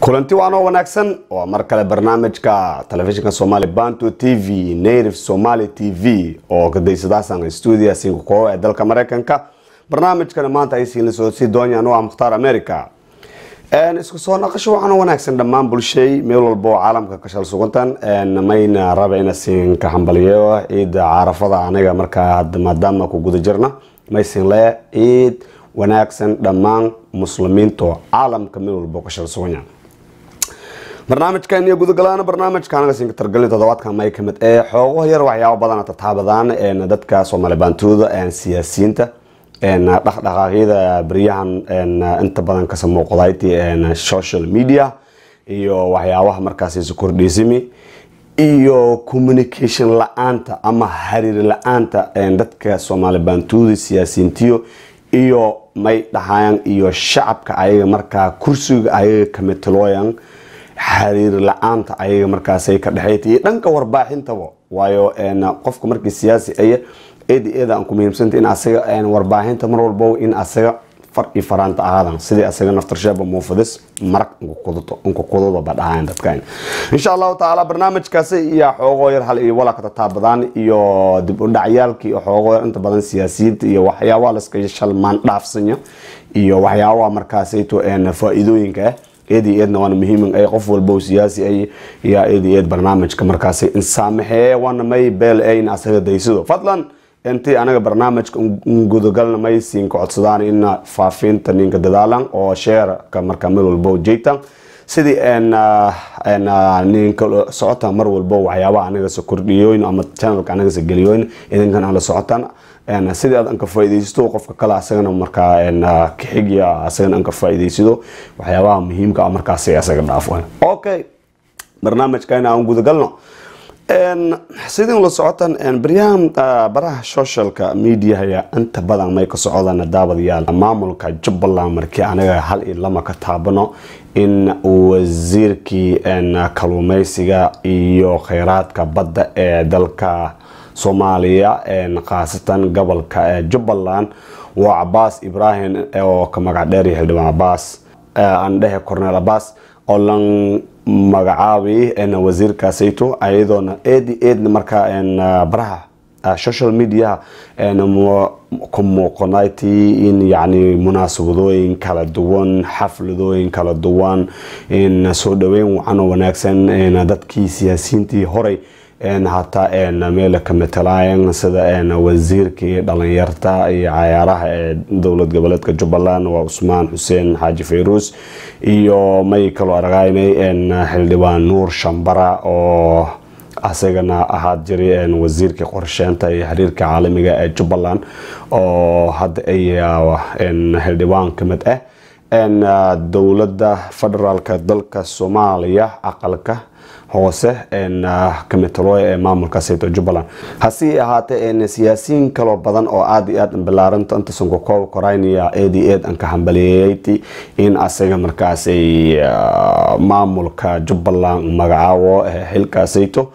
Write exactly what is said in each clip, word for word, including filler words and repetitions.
kulanti waana wanaagsan oo mar kale barnaamijka telefishinka Somali Bantu T V Native Somali T V oo gadaysadaasaan studio singu koo ee dalka Mareykanka barnaamijkan maanta ay siin soo si doonayaan oo Mukhtaar America een isku soo naqasho waana wanaagsan dhamaan bulshay meel walba oo caalamka ka shal sugantan een mayna rabayna siin ka hambaliyo ciid Arafada anaga marka maadaama ku guda jirna maysin lee ciid wanaagsan dhamaan muslimiinta caalamka meel walba ka shal suganayaan barnaamijkan iyo gudagalaana barnaamijkan anaga siin ka targalin toddobaadkan may kamid ee xoogo yar waxyaabo badan tatabadaan ee dadka Somali Bantuuda ee Siyaasinta ee dhaqdhaqaaqyada bariyahan ee inta badan ka sameeyay ee social media iyo waxyaabaha markaas isu kordhisimi iyo communication la'aanta ama xiriir la'aanta ee dadka Somali Bantuuda Siyaasintiyo iyo may dhaxayaan iyo shacabka ayaga markaa kursiga ayaga kamid talooyan xiriir la'aanta ayaga markaas ay ka dhaxaytay dhanka warbaaxintaba waayo een qofka markii siyaasi ay eed eeda aan ku muhiimsantii in asaga aan warbaahinta mar walba in asaga far i faranta aadan sidii asaga naftarsheeba muufadis maraq ugu qodoto ugu qododo badaan dadkan insha Allah taala barnaamijkaas iyo xoogo yar hal iyo wala ka taabadaan iyo dib u dhacyaalkii iyo xoogo inta badan siyaasiyiinta iyo waxyaabaha la iska shalmaan dhaafsanya iyo waxyaabaha markaas ay to een faa'iidooyinka eedi eedna waan muhiim ay qof walba siyaasi ay ya eedi eed barnaamijka markaas in saamaxay wana may beel ay in asaga daysido fadlan intii anaga barnaamijka gudagalna may siin ku codsadaan in faafinta ninka dadaalan oo share ka marka meel walba jeeytan sidii een een ninka socota mar walba waxyaabaha anaga soo kordhiyoyn ama channelka anaga soo geliyoyn idinkan aan la socotaan een sidii aad ka faa'iideysto qofka kale asagana marka een ka xigiya asagana ka faa'iideysto waxyaabaha muhiimka ah markaas ay asaga dhaafo okay barnaamijkan aan gudagalno een sidii la socotaan een barnaamij baraha socialka media ya inta badan may ka socdaan daabadayaal maamulka Jubbaland markii anaga hal iyo lama ka taabano in wasiirkii een kalluumaysiga iyo kheyraadka badda ee dalka Somaliya een qaasitaan gobolka Jubbaland waa Abbas Ibrahim oo ka magac dheer yahay Abbas aan dhahay Cornel Abbas oo lan magacaabi in wasiirkaasayto ayadoona eedi eedna marka in baraha social media in kuma qonaytii in yani munaasabadooyin kala duwan xafladooyin kala duwan in soo dhaweyn waxaan wanaagsan in dadkii siyaasiyiintii hore in hata in meel ka metelayaan sida in wasiirkii dhalinyarta iyo cayaaraha ee dawlad goboleedka Jubbaland waa Usmaan Hussein Haji Fayrus iyo may kala aragaynay in xildhibaan Nuur Shambara oo asagana ahaad jiray in wasiirkii qorsheynta iyo xiriirka caalamiga ee Jubbaland oo hadda ay in xildhibaan kamid ah in dawladda federaalka dalka Somaliya aqalka hoose in kamitolooy ee maamulka sayto Jubbaland hasi ahaatee in siyaasiyiin kala badan oo aad iyo aad bilaaranta inta soo koob koraynaya eedi eed an ka hambaliyeeyay in asaga markaas ay maamulka Jubbaland magacaawo xilka sayto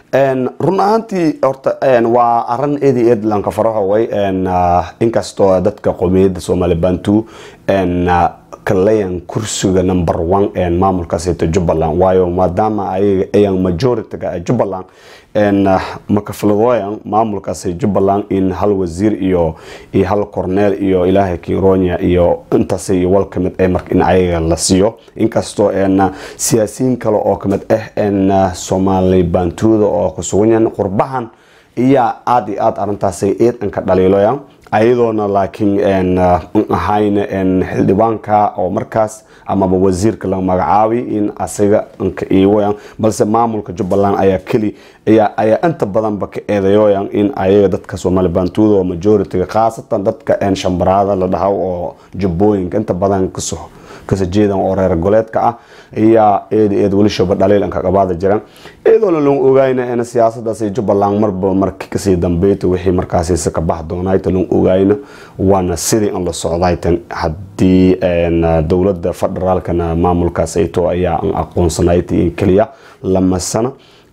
en run ahaantii horta en waa arin eedi eed lan ka faraho way en inkastoo dadka qowmiyadda Somali Bantu en kalayan kursiga number one en maamulka sayto Jubbaland waayo maadaama ay ay majority ka Jubbaland en makafladooyan maamulka sayto Jubbaland in hal wasiir iyo iyo hal cornel iyo ilaahay kironya iyo intaasay wal kamid ay marka in ay la siiyo inkastoo en siyaasiyiin kale oo kamid ah en Somali Bantuuda oo ku sugan qurbahan iyo aad iyo aad arintaasay eed an ka dhaliiloyaan ayadoona laakiin en ahayna en xildhibaanka oo markaas ama wasiirka la magacaabi in asaga anka iiwayaan balse maamulka Jubbaland ayaa kali ayaa ayaa inta badan ba ka eedayoyaan in ayaga dadka Somali Bantuuda oo majority qaasatan dadka en shambarada la dhahaw oo jubbooyinka inta badan ka soo kasa jeedan oo reer goleedka ah iyo eed eed wali shaba dhaliil an ka qabaada jiraan eedoona loo ogaayna in siyaasaddaas ay Jubbaland marba markii ka sii dambeeyay wixii markaas ay ka bax doonay tan ogaayna wana sidii aan la socdaytan hadii en dawladda federaalkana maamulkaas ay to ayaa aan aqoonsanayti kaliya lama sano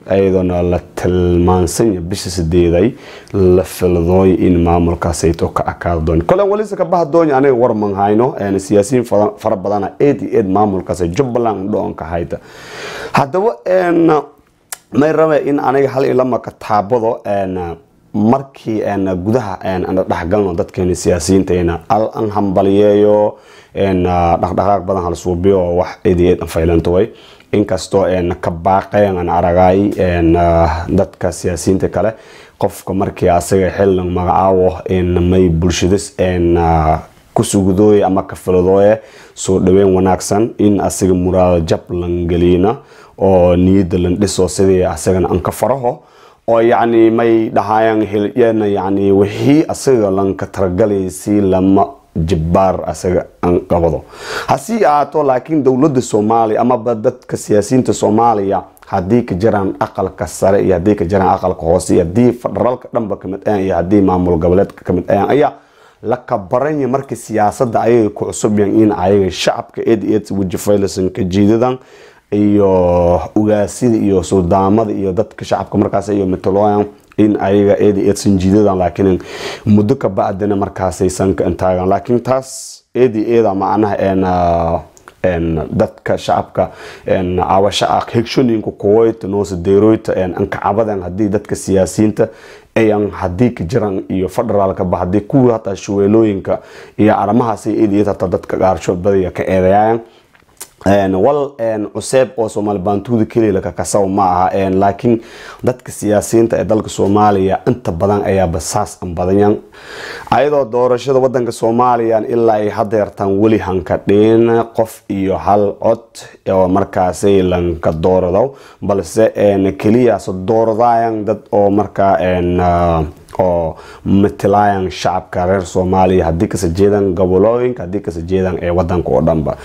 ayadana la tilmaansan bisha sideeday la fildoy in maamulkaas ay to ka akaadon kala walisa ka bahdoon aniga war man hayno aan siyaasiin fara badan eed eed maamulkaas Jubbaland doon ka hayta hadaba een may rabe in aniga hal ilama ka taabado een markii aan gudaha aan dhaxgalno dadkeena siyaasiyiinteena al an hambaliyeeyo een dhaqdhaqaaq badan hal suubiyo wax eed eed faylanto way inkastoo aan ka baaqeen aan aragay een dadka siyaasiyiinta kale qofka markii asaga xillan magacaawo in may bulshadis een ku sugudooy ama ka filodooy soo dhaween wanaagsan in asaga muraad jab lan galina oo niyada lan dhiso sidii asagana an ka faraho oo yaani may dhahaayaan hiliyana yaani wixii asaga lan ka targalaysi lama jibbaar asaga an qabado hasi aato laakiin dawladda Soomaaliya ama dadka siyaasiyiinta Soomaaliya hadii ka jiraan aqalka sare iyo hadii ka jiraan aqalka hoose iyo hadii federaalka dhanba kamid ah iyo hadii maamul goboleedka kamid ah ayaa la kabaran markii siyaasadda ay ku cusub in ay shacabka eed eed wajifaylasan ka jiidadan iyo ugaasida iyo suudaamada iyo dadka shacabka markaas ay metelooyaan in ayaga eed eed sinjiidadan laakiin muddo ka baadana markaas ay san ka intaagan laakiin taas eed eed macnaha een een dadka shacabka een awasha akhshooyinku Kuwait noo sadeeroyta een an ka cabadan hadii dadka siyaasiyiinta ayaan hadii ka jiraan iyo federaalka bahdi kuwa hata shuweelooyinka iyo aramahaas eed eed hata dadka gaarsho badiya ka eedayaan een wal een cusub oo Soomaali Bantuuda kaliya ka kasaw ma aha een laakiin dadka siyaasiyiinta ee dalka Soomaaliya inta badan ayaa basaas an badanyan ayadoo doorashada wadanka Soomaaliya ilaa ay hadeertan wali hanka dheen qof iyo hal cod oo markaas ay lan ka doorado balse een kaliya soo dooradayaan dad oo markaa een oo matalayan shacabka reer Soomaaliya hadii ka sajeedan gobolooyinka hadii ka sajeedan ee wadanka oo dhanba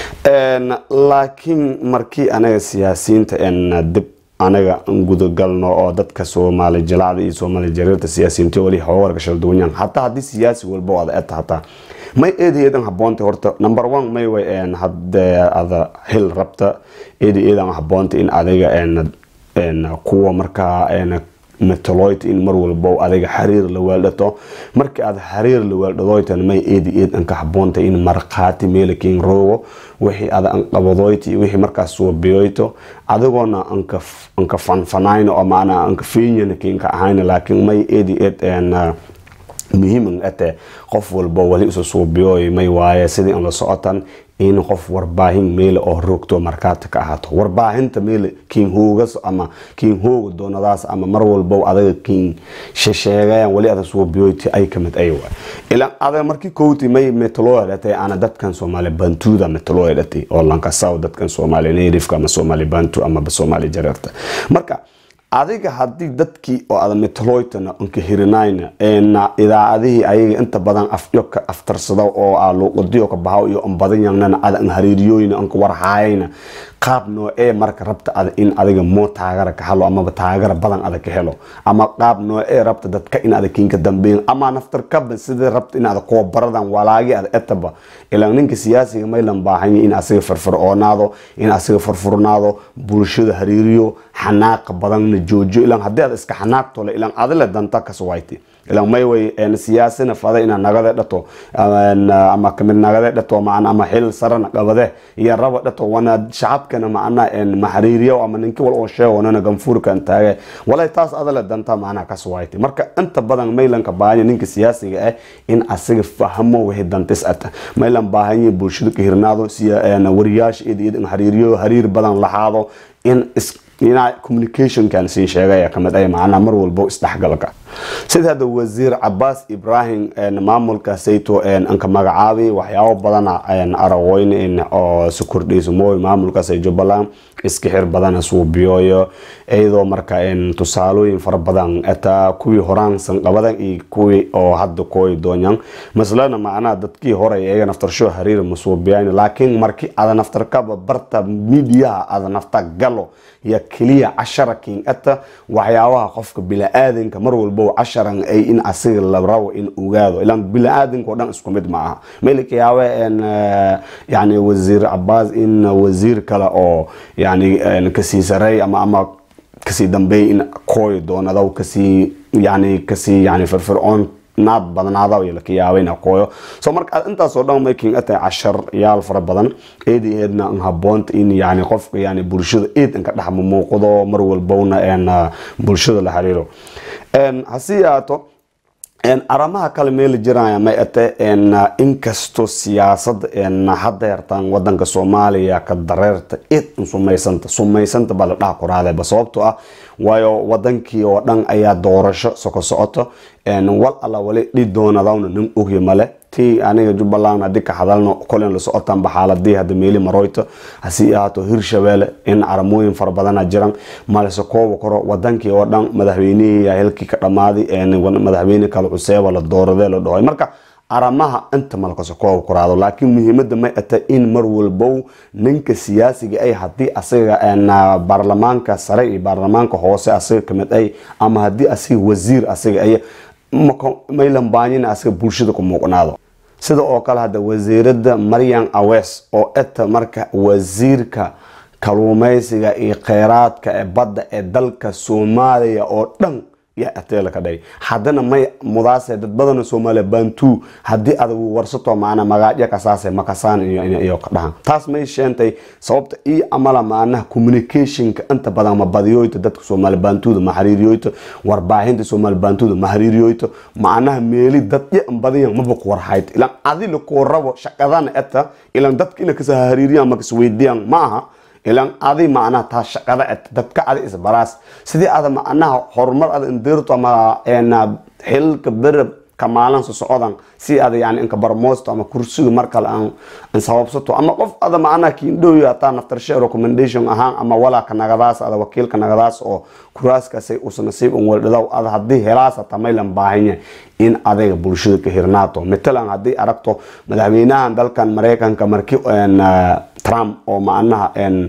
een laakiin markii anaga siyaasiyiinta een dib anaga gudo galno oo dadka Soomaali jilacda iyo Soomaali jareerta siyaasiyiinta wali hawar ka shal duwan hatta hadii siyaasi walba wada eta hatta may eedeedan haboonta horta number one may way een hadda ada hil rabta eedeedan haboonta in adiga een een kuwa marka een metaloid in mar walba adiga xariir la waaldato markii aad xariir la waaldadoytan may eed eed an ka haboonta in marqaati meelkiin roogo wixii aad an qabadoyti wixii markaas soo biyoyto adigoona an ka an ka fanfanayno oo maana an ka fiinyana kiin ka ahayn laakiin may eed eed aan muhiim ah qof walba wali isu soo biyoy may waaye sidii aan la socotan in qof warbaahin meel oo roogto markaad ka ahaato warbaahinta meel kiin hoogas ama kiin hoog doonadaas ama mar walba adiga kiin sheegayaan wali aad soo biyoyti ay kamid ay waa ila aad markii kooti may metaloyadate ana dadkan Soomaali Bantuuda metaloyadate oo lanka saw dadkan Soomaali neerifka ama Soomaali Bantu ama Soomaali jareerta marka adiga hadii dadkii oo aad metaloytana anka hirinayna een idaacadii ayaga inta badan afyoka aftarsada oo aa loo qodiyo ka baaw iyo an badan yaanana aad an hariiriyooyina anka warhaayna qaab noo ee marka rabta aad in adiga mo taageero ka helo ama taageero badan aad ka helo ama qaab noo ee rabta dadka in aad kiinka dambeyn ama naftar ka sida rabta in aad ko baradan walaagi aad etaba ila ninka siyaasiga may lan baahan in asiga farfaroonaado in asiga farfurnaado bulshada hariiriyo xanaaq badan joojo ila hadii aad iska xanaaqto ila adla danta ka soowayti ila may way in siyaasina fada in nagada dhato ama kamid nagada dhato macna ama xil sarana qabade iyo rabo dhato wana shacabkana macna in maxariiriyo ama ninka wal oo sheegonana ganfuurka intaage walay taas adla danta macna ka soowayti marka inta badan maylanka baahan ninka siyaasiga ah in asiga fahmo wixii dantis ata maylan baahan bulshada ka hirnaado siyaana wariyaash eediyad in xariiriyo hariir badan lahaado in ina communication kan si sheegaya kamid ay macna mar walba isdhaxgalka sida wasiir Abbas Ibrahim en maamulka sayto en anka magacaabi waxyaabo badan aan aragoyn in oo sukurdhiiso mooy maamulka say Jubbaland iska xir badan soo biyoyo ayadoo marka in tusaalooyin far badan ata kuwi horaan san qabadan iyo kuwi oo hadda kooy doonyan masalana macna dadkii hore ayaga naftarsho hariir musuubiyaan laakiin markii aad naftarka barta media aad nafta galo ya kaliya عشرة كين أتا وحياوها قفك بلا آذن كمر والبو عشرة أي إن أصير لبراو إن أوجاده إلان بلا آذن كودان اسكمد معها ملك ياوي إن يعني وزير عباس إن وزير كلا أو يعني إن كسيسري أما أما كسي دنبي إن كوي دون هذا وكسي يعني كسي يعني فرفرعون ناد بدن هذا ويلا كياوين أقويه سو مرك أنت صدام ماكين أتى عشر يال فر بدن إيدي إدنا إنها بونت إن يعني قف يعني برشة إيد إنك نحن موقضة مرو البونا إن برشة الحريرو إن هسياتو إن أرمها كلمة الجيران ما أتى إن إنكستو سياسة إن حد يرتان ودن كسوماليا كدررت إيد إن سميسنت سميسنت بالله قرآن بسوبته waayo wadankii oo dhan ayaa doorasho soo socoto een wal alla wali dhidoonadawna nin ogi male tii aniga Jubbaland hadii ka hadalno kolen la socotan baxaaladii hada meeli maroyto hasi aato Hirshabeelle in aramooyin far badan jiraan malse koob koro wadankii oo dhan madaxweynaha ayaa halkii ka dhamaaday een madaxweyne kale Cuseeba la dooraday la dhahay marka aramaha inta malka soo koob kuraado laakiin muhiimadda ma ata in mar walbo ninka siyaasiga ay hadii asaga aan baarlamaanka sare iyo baarlamaanka hoose asaga kamid ay ama hadii asaga wasiir asaga ay ma ilanbaanina asaga bulshada ku muuqnaado sida oo kale hada wasiirada Maryam Awes oo ata marka wasiirka kaluumaysiga iyo kheyraadka ee badda ee dalka Somaliya oo dhan يا أتلا كداي حدنا ما مدرسة بدنا سومالي بانتو هدي هذا ورثته معنا مراجع كساسة مكسان يقطعها تاس ما يشنتي صوبت إيه عمله معنا communication أنت بدنا ما بديويت دتك سومالي بانتو ما حريريويت واربعين سومالي بانتو ما حريريويت معنا ميلي دت يه بديا ما بقور حيت إلا هذه الكورة شكلان أتا إلا دتك إنك سهريريا ما كسويديا معها ilan adi macna ta shaqada dadka adi isbaraas sidii ada macnaha horumar ad indirto ma een xilka bir kamaalan soo socdan si ada yani inka barmoosto ama kursiga markale aan sababsato ama qof ada macna kiin dhow ata naftar share recommendation ahaan ama wala ka nagadaas ada wakiilka nagadaas oo kuraaska say u nasiib un waldadaw ada hadii helaasa tamaylan baahanya in adayga bulshada ka hirnaato mitalan hadii aragto madaxweynaha dalkan Mareykanka markii een Trump oo macnaha een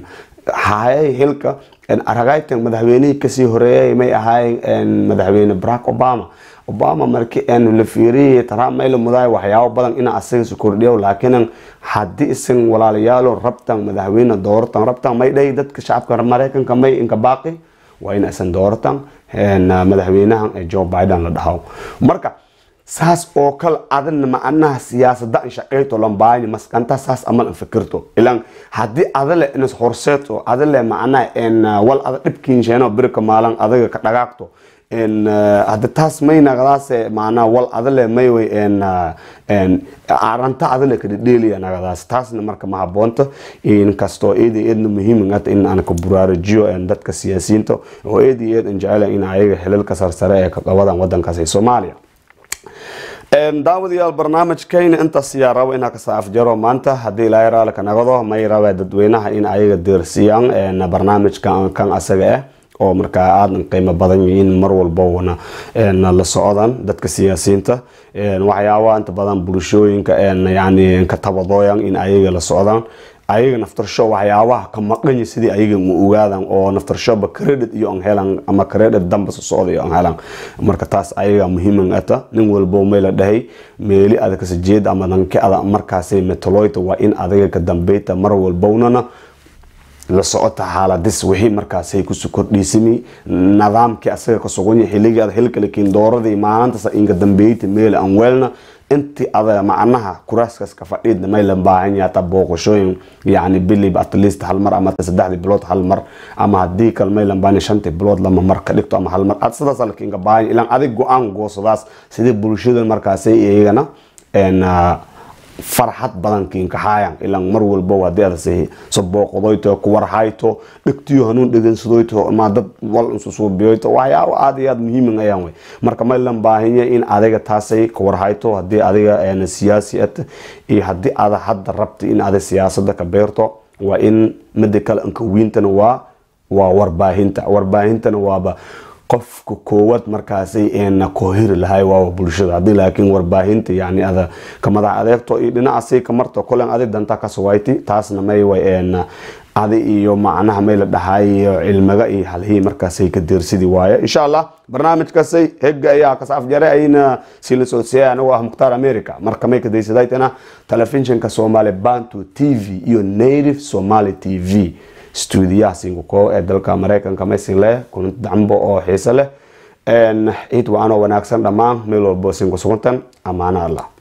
haay hilka een aragaytan madaxweynaha kasii horeeyay may ahayn een madaxweyne Barack Obama Obama markii aan la fiiriyay Trump may la muday waxyaabo badan in asaga soo kordhiyo laakiin hadii isin walaalayaal rabtan madaxweyne doortan rabtan may dhay dadka shacabka Mareykanka may inka baaqi waa in asan doortan een madaxweynaha Joe Biden la dhaho marka saas oo kal adan macnaha siyaasadda in shaqeeyo lambaani maskanta saas amal fikirto ilan hadii adale in horseeto adale macnaha in wal ada dibkiin sheeno birka maalan adaga ka dhagaaqto in hada taas mayna gadaas macnaha wal adale may way in in aranta adale ka dheeliya nagadaas taasna marka ma haboonto in kasto eedi eedna muhiim ah in aan ka buraarijiyo in dadka siyaasiyiinta oo eedi eed in jecel in ayaga xilalka sarsare ee ka qabadan wadankaas ee Soomaaliya ان داوديال برنامج كاين انت سياره وينها كساف جرو مانتا هدي لا يرى لك نغدو ما يرى ددوينها ان ايغا ديرسيان ان برنامج كان كان اسغه oo marka aad qiimo badan yihiin mar walba wana een la socdaan dadka siyaasiyiinta een waxyaabo inta badan bulshooyinka een yaani ka tabadooyan in ayaga la socdaan ayaga naftarsho waxyaabaha ka maqan sidii ayaga u ogaadaan oo naftarsho ba credit iyo aan helan ama credit damba soo socday aan helan marka taas ayaga muhiim ah nin walba meel dhahay meeli aad ka sajeed ama danka aad markaas metaloid waa in adiga ka dambeeyta mar walba unana la socota xaaladis wixii markaas ay ku soo kordhisimi nidaamkii asaga ka sugan xilliga xilka laakiin dooradii maanta in ka dambeeyta meel aan weelna intii ada macnaha kuraaskaas ka fadhiid ma ilan baahan yahay tabooqashooyin yani bilib at least hal mar ama saddex bilood hal mar ama hadii kal ma ilan baahan shan bilood lama mar ka dhigto ama hal mar ad sidaas laakiin ka baahan ilan adig go'aan goosadaas sidii bulshada markaas ay iyagana een farxad badan kiin ka hayaan ilan mar walba wadii aad sahi sabooqdoyto ku warhayto dhigtiyo hanuun dhigeensadooyto ma dad wal insu soo biyoyto waxyaabo aad iyo aad muhiim ah ayaan way marka ma ilan baahan yahay in adiga taasay ku warhayto hadii adiga een siyaasiyad iyo hadii aad hadda rabto in aad siyaasadda ka beerto waa in medical anka wiintana waa waa warbaahinta warbaahintana waaba qofku koowad markaasay een koohir lahay waa bulshada hadii laakiin warbaahinta yani ada kamada adeegto iyo dhinacaasay ka marto kulan adeeg danta ka soowayti taasna may way een adi iyo macnaha may la dhahay cilmiga iyo halhii markaasay ka deersidii waaye insha Allah barnaamijkaasay heega ayaa ka saaf jaray ayna sila soo siiyay waa Mukhtaar America marka may ka deeysadaytana telefishinka Somali Bantu T V iyo Native Somali T V stuudiyaha sinkuko ee dalka Mareykanka maysin leh kulanti dambo oo xiiso leh een ciid waano wanaagsan dhamaan meel walba sinku suguntan amaana Allah